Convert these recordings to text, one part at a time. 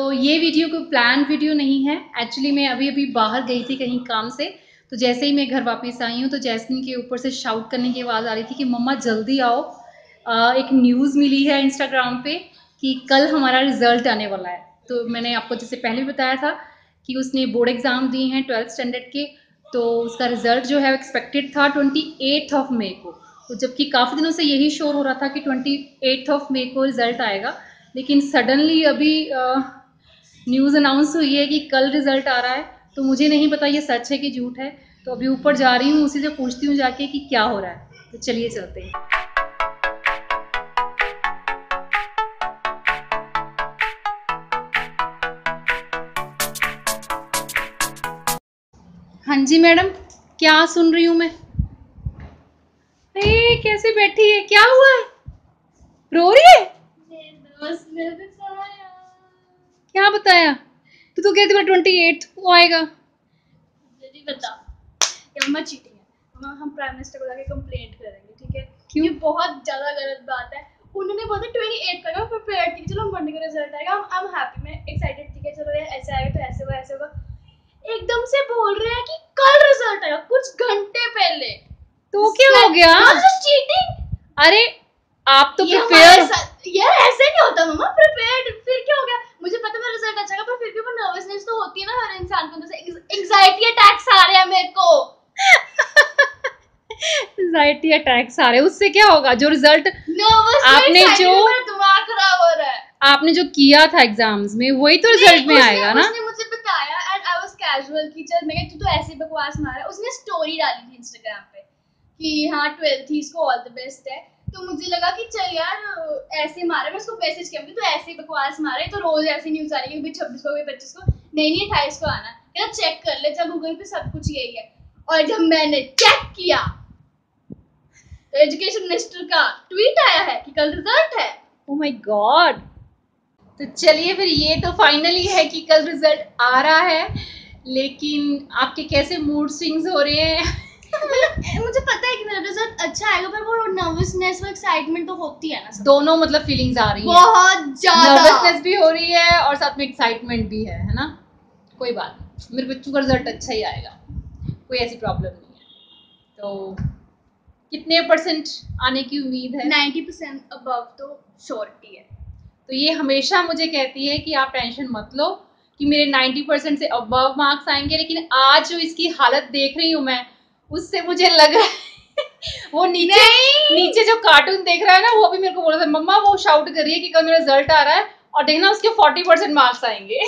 तो ये वीडियो कोई प्लान वीडियो नहीं है। एक्चुअली मैं अभी अभी बाहर गई थी कहीं काम से, तो जैसे ही मैं घर वापस आई हूँ तो जैस्मिन के ऊपर से शाउट करने की आवाज़ आ रही थी कि मम्मा जल्दी आओ, एक न्यूज़ मिली है इंस्टाग्राम पे कि कल हमारा रिजल्ट आने वाला है। तो मैंने आपको जैसे पहले भी बताया था कि उसने बोर्ड एग्ज़ाम दिए हैं 12th स्टैंडर्ड के, तो उसका रिजल्ट जो है एक्सपेक्टेड था 28 मई को। तो जबकि काफ़ी दिनों से यही शोर हो रहा था कि 28 मई को रिजल्ट आएगा, लेकिन सडनली अभी न्यूज़ अनाउंस हुई है कि कल रिजल्ट आ रहा है। तो मुझे नहीं पता ये सच है कि झूठ है, तो अभी ऊपर जा रही हूँ, उसी से पूछती हूँ जाके कि क्या हो रहा है। तो चलिए चलते हैं। हाँ जी मैडम, क्या सुन रही हूँ मैं? कैसे बैठी है, क्या हुआ है? रो रही है? क्या बताया? तो कहती है 28 को आएगा। बता मम्मा चीटिंग है, मम्मा हम प्राइम मिनिस्टर को जाके कंप्लेंट करेंगे, ठीक है? क्यों? ये बहुत ज्यादा गलत बात है। उन्होंने बोला 28 का, मैं प्रिपेयर्ड थी, चलो मंडे को रिजल्ट आएगा, आई एम हैप्पी, मैं एक्साइटेड थी कि चलो यार ऐसे आएगा तो ऐसे होगा ऐसे होगा। एकदम से बोल रहे हैं कि कल रिजल्ट आएगा, कुछ घंटे पहले। तो क्या हो गया? चीटिंग। अरे आप तो प्रिपेयर। यार ऐसे नहीं होता मम्मा, प्रिपेयर्ड फिर क्या हो गया? मुझे पता है मेरा रिजल्ट अच्छा है, पर फिर भी वो नर्वसनेस तो होती है ना हर इंसान को, जैसे एंजाइटी अटैक्स आ रहे हैं मेरे को। एंजाइटी अटैक्स आ रहे हैं, उससे क्या होगा? जो रिजल्ट आपने जो दिमाग खराब हो रहा है, आपने जो किया था एग्जाम्स में वही तो रिजल्ट में आएगा ना। उसने मुझे बताया एंड आई वाज कैजुअल कि चल मैं तू तो ऐसे बकवास मार रहा है। उसने स्टोरी डाली थी इंस्टाग्राम पे कि हाँ 12th इसको ऑल द बेस्ट है, तो मुझे लगा कि चल यार ऐसे मारे, मैं उसको मैसेज किया तो ऐसे बकवास मारे, तो रोज ऐसी न्यूज आ रही है कि 26 को 25 को नहीं 28 को आना, क्या चेक कर ले, जब गूगल पे सब कुछ यही है। और जब मैंने चेक किया तो एजुकेशन मिनिस्टर का ट्वीट आया है कि कल रिजल्ट है। Oh my God. तो चलिए फिर ये तो फाइनली है कि कल रिजल्ट आ रहा है, लेकिन आपके कैसे मूड स्विंग्स हो रहे हैं? मुझे पता है कि मेरा रिजल्ट अच्छा आएगा, पर वो नर्वसनेस, वो एक्साइटमेंट तो होती है ना। दोनों मतलब फीलिंग्स आ रही हैं, बहुत ज्यादा नर्वसनेस भी हो रही है और साथ में एक्साइटमेंट भी है ना? कोई बात नहीं, मेरे बच्चों का रिजल्ट अच्छा ही आएगा, कोई ऐसी प्रॉब्लम नहीं है। तो कितने परसेंट आने की उम्मीद है? 90% अबव तो श्योरिटी है। तो ये हमेशा मुझे कहती है कि आप टेंशन मत लो कि मेरे 90% से अबव मार्क्स आएंगे, लेकिन आज जो इसकी हालत देख रही हूँ मैं, उससे मुझे लग रहा है वो नीचे जो कार्टून देख रहा है ना, वो भी मेरे को बोल रहा था मम्मा वो शाउट कर रही है कि कल मेरा रिजल्ट आ रहा है और देखना उसके 40% मार्क्स आएंगे।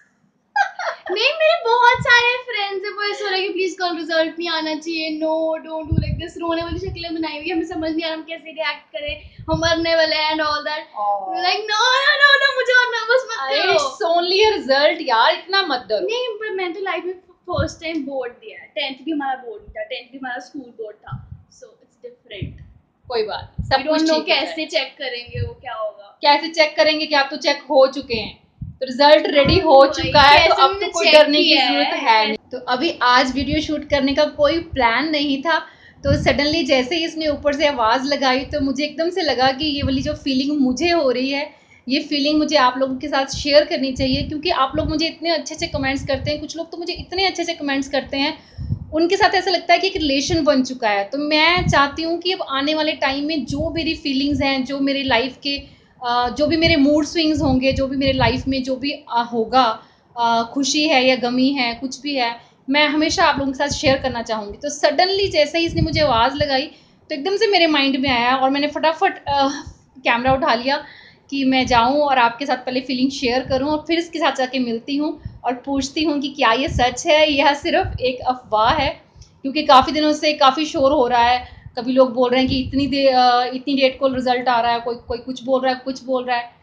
नहीं, मेरे बहुत सारे फ्रेंड्स हैं, वो ऐसा हो रहा है कि प्लीज कल रिजल्ट नहीं आना चाहिए, no don't do like this, रोने वाली शक्लें बनाई हुई है, हमें समझ नहीं आ रहा हम कैसे रिएक्ट करें, हम मरने वाले हैं and all that. Like no no no no, मुझे और नर्वस मत करो। इट्स ओनली अ रिजल्ट यार, इतना मत डरो। नहीं, पर मैं तो लाइफ में फर्स्ट टाइम बोर्ड दिया है, 10th भी हमारा बोर्ड था, 10th भी हमारा स्कूल बोर्ड था, सो इट्स डिफरेंट। कोई बात नहीं, सब कुछ ठीक है। कैसे चेक करेंगे, वो क्या होगा, कैसे चेक करेंगे कि आप तो चेक हो चुके हैं, तो रिजल्ट रेडी हो चुका है, तो अब तो कोई डरने की जरूरत है नहीं। तो अभी आज वीडियो शूट करने का कोई प्लान नहीं था, तो सडनली जैसे ही इसने ऊपर से आवाज़ लगाई तो मुझे एकदम से लगा कि ये वाली जो फीलिंग मुझे हो रही है, ये फीलिंग मुझे आप लोगों के साथ शेयर करनी चाहिए, क्योंकि आप लोग मुझे इतने अच्छे अच्छे कमेंट्स करते हैं, कुछ लोग तो मुझे इतने अच्छे अच्छे कमेंट्स करते हैं, उनके साथ ऐसा लगता है कि एक रिलेशन बन चुका है। तो मैं चाहती हूँ कि अब आने वाले टाइम में जो मेरी फीलिंग्स हैं, जो मेरे लाइफ के जो भी मेरे मूड स्विंग्स होंगे, जो भी मेरे लाइफ में जो भी होगा, खुशी है या गमी है, कुछ भी है, मैं हमेशा आप लोगों के साथ शेयर करना चाहूँगी। तो सडनली जैसे ही इसने मुझे आवाज़ लगाई तो एकदम से मेरे माइंड में आया और मैंने फटाफट कैमरा उठा लिया कि मैं जाऊँ और आपके साथ पहले फीलिंग शेयर करूँ और फिर इसके साथ जाके मिलती हूँ और पूछती हूँ कि क्या ये सच है या सिर्फ एक अफवाह है, क्योंकि काफ़ी दिनों से काफ़ी शोर हो रहा है। कभी लोग बोल रहे हैं कि इतनी डेट को रिजल्ट आ रहा है, कोई कुछ बोल रहा है, कुछ बोल रहा है।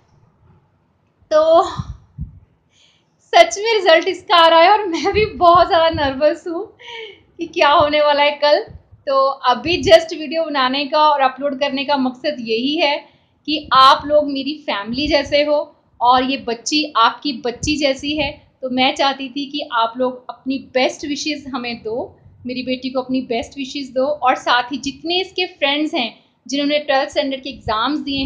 तो सच में रिजल्ट इसका आ रहा है और मैं भी बहुत ज़्यादा नर्वस हूँ कि क्या होने वाला है कल। तो अभी जस्ट वीडियो बनाने का और अपलोड करने का मकसद यही है कि आप लोग मेरी फैमिली जैसे हो और ये बच्ची आपकी बच्ची जैसी है। तो मैं चाहती थी कि आप लोग अपनी बेस्ट विशेस हमें दो, मेरी बेटी को अपनी बेस्ट विशेस दो, और साथ ही जितने इसके फ्रेंड्स हैं जिन्होंने 12th स्टैंडर्ड के एग्ज़ाम्स दिए हैं,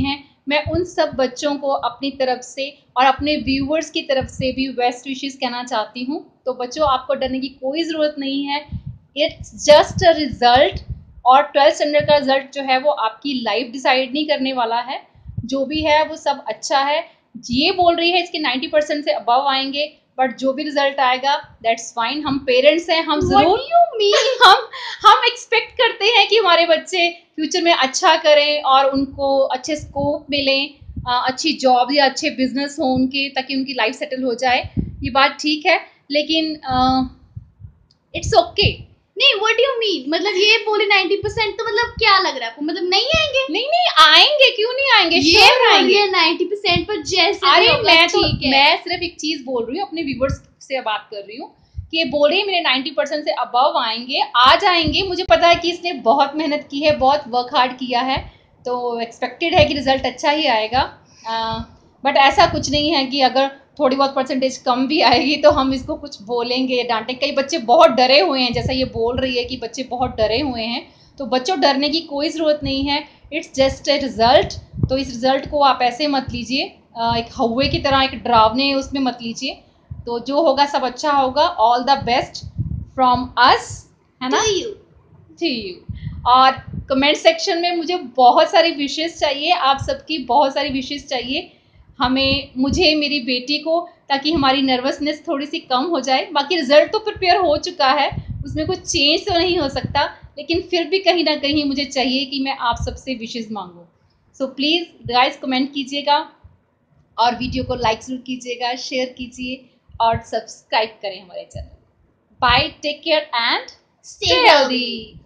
मैं उन सब बच्चों को अपनी तरफ से और अपने व्यूअर्स की तरफ से भी बेस्ट विशेस कहना चाहती हूँ। तो बच्चों, आपको डरने की कोई ज़रूरत नहीं है। इट्स जस्ट अ रिजल्ट, और 12th स्टैंडर्ड का रिजल्ट जो है वो आपकी लाइफ डिसाइड नहीं करने वाला है। जो भी है वो सब अच्छा है। ये बोल रही है इसके 90% से अबव आएंगे, बट जो भी रिजल्ट आएगा दैट्स फाइन। हम पेरेंट्स हैं, हम जरूर हम एक्सपेक्ट करते हैं कि हमारे बच्चे फ्यूचर में अच्छा करें और उनको अच्छे स्कोप मिले, अच्छी जॉब या अच्छे बिजनेस हो उनके, ताकि उनकी लाइफ सेटल हो जाए। ये बात ठीक है, लेकिन इट्स ओके। नहीं, व्हाट डू यू मीन? मतलब ये बोले 90%, तो मतलब क्या लग रहा है आपको? मतलब नहीं आएंगे? नहीं आएंगे, क्यों नहीं आएंगे? ये आएंगे 90% पर जैसे। अरे मैं सिर्फ एक चीज बोल रही हूँ, अपने व्यूवर्स से बात कर रही हूँ कि ये बोल रही है मेरे 90% से अबव आएंगे, आ जाएंगे। मुझे पता है कि इसने बहुत मेहनत की है, बहुत वर्क हार्ड किया है, तो एक्सपेक्टेड है कि रिजल्ट अच्छा ही आएगा। बट ऐसा कुछ नहीं है कि अगर थोड़ी बहुत परसेंटेज कम भी आएगी तो हम इसको कुछ बोलेंगे, डांटेंगे। कई बच्चे बहुत डरे हुए हैं, जैसा ये बोल रही है कि बच्चे बहुत डरे हुए हैं, तो बच्चों डरने की कोई ज़रूरत नहीं है। It's just a result. तो इस रिजल्ट को आप ऐसे मत लीजिए, एक हौवे की तरह, एक डरावने उसमें मत लीजिए। तो जो होगा सब अच्छा होगा। All the best from us, है ना, टू यू। और कमेंट सेक्शन में मुझे बहुत सारी विशेस चाहिए, आप सबकी बहुत सारी विशेस चाहिए हमें, मुझे, मेरी बेटी को, ताकि हमारी नर्वसनेस थोड़ी सी कम हो जाए। बाकी रिजल्ट तो प्रिपेयर हो चुका है, उसमें कुछ चेंज तो नहीं हो सकता, लेकिन फिर भी कहीं ना कहीं मुझे चाहिए कि मैं आप सबसे विशेस मांगूं। सो प्लीज़ गाइस कमेंट कीजिएगा और वीडियो को लाइक जरूर कीजिएगा, शेयर कीजिए और सब्सक्राइब करें हमारे channel. Bye, take care and stay healthy.